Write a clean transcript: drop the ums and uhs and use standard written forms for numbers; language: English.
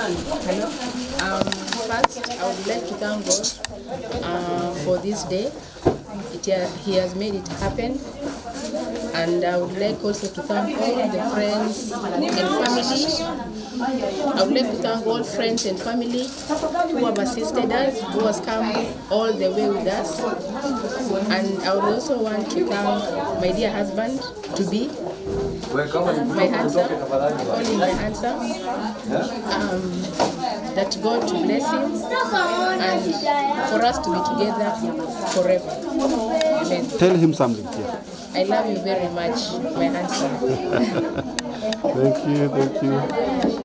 Hello. First, I would like to thank God for this day. He has made it happen. And I would like also to thank all the friends and family. I would like to thank all friends and family who have assisted us, who has come all the way with us. And I would also want to thank my dear husband, to-be, my handsome, only my handsome, that God to bless him and for us to be together forever. Amen. Tell him something. Yeah. I love you very much, my handsome. Thank you.